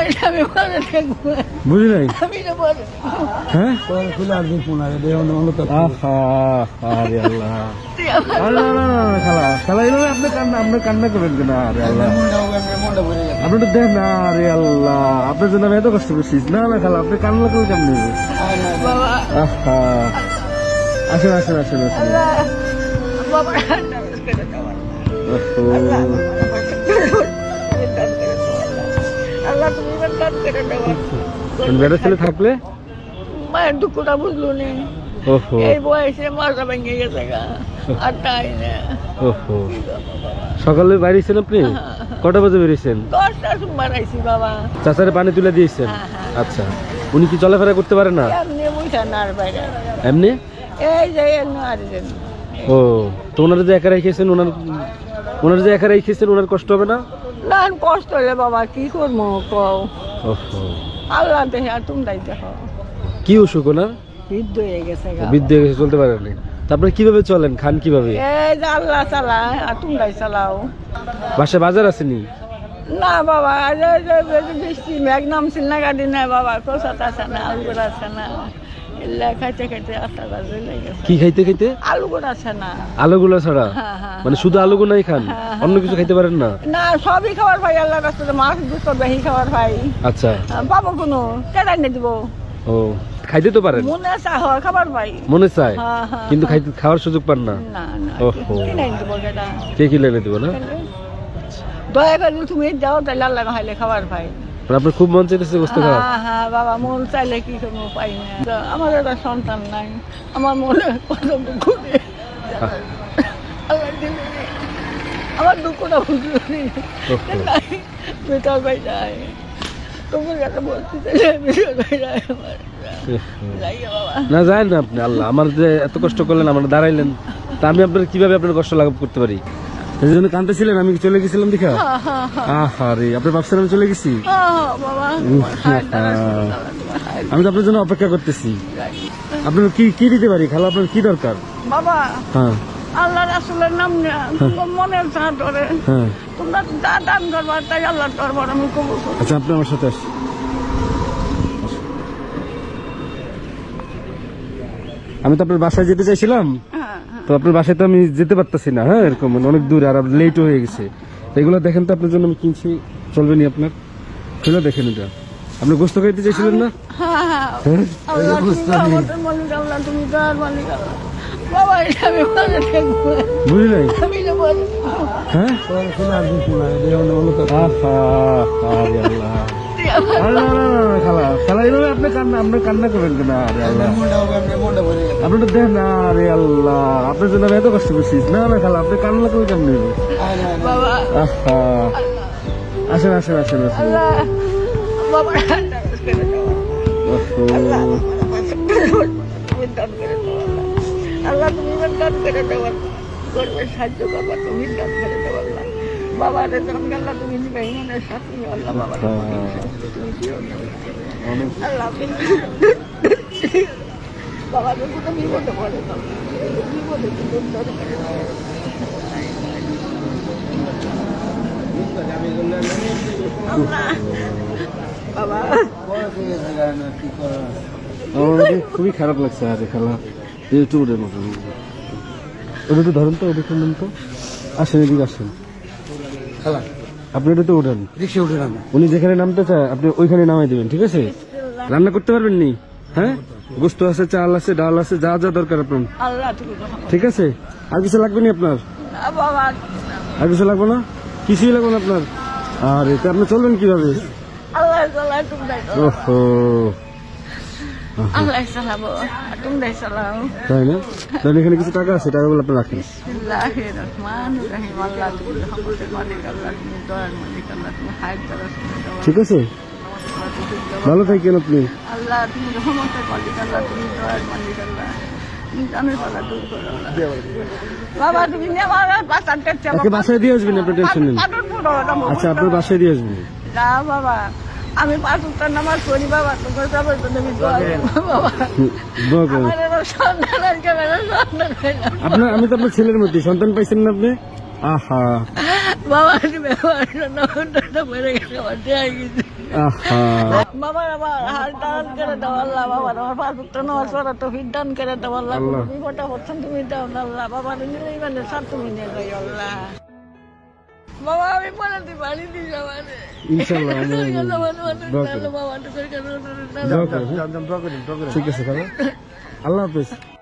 বুঝি নাই হ্যাঁ খালা খালা এইভাবে আপনি কান্না করবেন কেন? আরে আল্লাহ আপনি তো দেন না। আরে আল্লাহ আপনার জন্য আমি এত কষ্ট করছি। না না খালা আপনি কান্না করে কেমন নেবে? আসেন আসেন আসেন আসেন। বেড়া ছেলে থাকলে মায়ের দুঃখটা বুঝলো নি। এই বয়সে মাথা ভেঙে গেছে গা আর তাই না। সকালে বেরিয়েছেন আপনি? কটা বাজে বেরিয়েছেন? 10টার সময় আইছি বাবা। চাচারে পানি তুলে দিয়েছেন? আচ্ছা উনি কি চলাফেরা করতে পারে না? এমনি বুঝছেন আর বাইরে এমনি এই যে আর ও তো ওনারা যে একা রেখেছেন ওনারা যে একা রেখেছেন ওনার কষ্ট হবে না? না কষ্ট হলে বাবা কি করবো কও। আল্লাহ দেখে আর তোমরাই দেখো। কি অসুখ ওনার? বৃদ্ধ হয়ে গেছে বৃদ্ধ হয়ে গেছে চলতে পারেনি। তারপরে কিভাবে চলেন খান কিভাবে? এই যে আল্লাহ চালায় আর তোমরাই চালাও। বাসায় বাজার আসেনি? না বাবা বৃষ্টি মেঘ নামছিল না গাড়ি নাই বাবা। প্রসাদ আছে না আলু গোড়া আছে না খাইতে খাইতে 8টা বাজে লেগেছে। কি খাইতে খাইতে? আলু গোড়া আছে না। আলুগুলো ছাড়া মানে শুধু আলুগুলাই খান? অন্য কিছু খাইতে পারেন না? না সবই খাবার ভাই আল্লাহ রাস্তাতে মাছ দুটো বেশি খাবার ভাই। আচ্ছা পাবো কোনো কেটাই নিয়ে দিব? ও খাইতে তো পারেন? মনে চায় খাবার ভাই মনে চায় কিন্তু খাওয়ার সুযোগ পান না? না না কিনে দিব কেটা কে কিনে এনে দিব না? দয়া করে তুমি যাও তাহলে আল্লাহ খাইলে খাবার ভাই। আপনার খুব মন চাইতেছে গোস্ত খাওয়া? হ্যাঁ বাবা মন চাইলে কি করবো পাই না। আমার একটা সন্তান নাই আমার মনে কত দুঃখ আমার দুঃখটা বুঝলো বেটার ভাই যায় তোমার কাছে বলতে না যায় না আপনি। আল্লাহ আমার যে এত কষ্ট করলেন আমার দাঁড়াইলেন তা আমি আপনার কিভাবে আপনার কষ্ট লাঘব করতে পারি? সেই জন্য কাঁদতেছিলেন আমি চলে গেছিলাম দেখা? আরে আপনি ভাবছেন আমি চলে গেছি? আমি তো আপনার জন্য অপেক্ষা করতেছি। আপনার কি দিতে পারি খালা? আপনার কি দরকার? বাবা হ্যাঁ আল্লাহ রাসূলের নাম মনের চাঁদ ধরে তোমরা যা দান করবা তাই আল্লাহর দরবার আমি কবুল করি। আচ্ছা আপনি আমার সাথে আসুন। আমি তো আপনার বাসায় যেতে চাইছিলাম তো আপনার বাসায় তো আমি যেতে পারতেছি না। হ্যাঁ এরকম অনেক দূর আর লেট হয়ে গেছে। এগুলো দেখেন তো আপনার জন্য আমি কিনছি চলবে নি আপনার? খুলে দেখেন এটা। আপনি গোস্ত খাইতে চাইছিলেন না? বুঝি নাই হ্যাঁ খালা খালা এইভাবে আপনি কান্না করবেন কেন? আরে আল্লাহ আপনি তো দেন না। আরে আল্লাহ আপনার জন্য আমি এত কষ্ট করছি। না না খালা আপনি কান্না করে কেমন নেবে? আসেন আসেন আসেন আসেন। আল্লাহ তুমি দান করে দেওয়ার করবে সাহায্য বাবা তুমি দান করে দেওয়ার বাবা রে আল্লাহ তুমি দিবে ইমানের সাথে আল্লাহ বাবা আল্লাহ বাবা কোনো বিপদে পড়ে না বিপদে বাবা খুবই খারাপ লাগছে। আরে খালা একটু উঠেন ওটা একটু ধরেন তো ওটা শুনলেন তো। আসেন এদিকে আসেন খালা আপনি এটা তো উঠেন রিক্সা উঠে নামেন। উনি যেখানে নামতে চায় আপনি ওইখানে নামাই দেবেন ঠিক আছে? রান্না করতে পারবেন নি? হ্যাঁ গোস্ত আছে চাল আছে ডাল আছে যা যা দরকার আপনার ঠিক আছে? আর কিছু লাগবে না আপনার? আর কিছু লাগবে না? কিছুই লাগবে না আপনার? আর এটা আপনি চলবেন কিভাবে? ওহো তাই না? তাহলে এখানে কিছু টাকা আছে টাকাগুলো আপনি রাখেন। ঠিক আছে ভালো থাকেন আপনি। বাসায় দিয়ে আসবেন আপনি টেনশন নেন। আচ্ছা আপনার বাসায় দিয়ে আসবেন। বাবা আমি 5 ওয়াক্ত নামাজ পড়ি বাবা তোমার সবার জন্য আমি আপনার আমি তো আপনার ছেলের মধ্যে সন্তান পাইছেন না আপনি? আহা বাবা ব্যবহার মেরে গেছে আমার দেয়া গেছে আহা বাবার আমার হাল টান করে দাও আল্লাহ বাবার আমার পাঁচটা নামাজ পড়া তো দান করে দাও আল্লাহ আল্লাহ। তুমি গোটা বছর তুমি দাও না আল্লাহ বাবার নিলেই মানে সব তুমি নিয়ে যাই আল্লাহ বাবা আমি পড়া দিই বাড়ি দিই আমার ইনশাআল্লাহ আমি দোয়া করি। বাবা তো করে দোয়া করি। ঠিক আছে খালা, আল্লাহ হাফেজ।